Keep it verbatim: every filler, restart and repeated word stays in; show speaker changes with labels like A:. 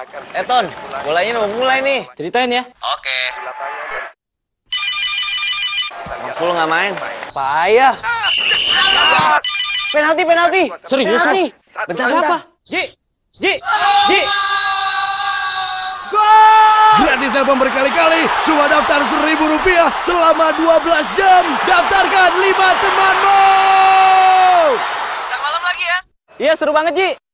A: Eh Ton, bolanya udah mulai nih.
B: Ceritain ya.
A: Oke. Mas nggak main. Payah. Penalti, penalti.
B: Serius,
A: penalti.
B: Mas?
A: Bentar,
B: Siapa?
A: bentar.
B: Ji, Ji, Ji.
C: Gol! Gratis telepon berkali-kali, cuma daftar seribu rupiah selama dua belas jam. Daftarkan lima temanmu.
A: Ntar malam lagi ya.
B: Iya, seru banget, Ji.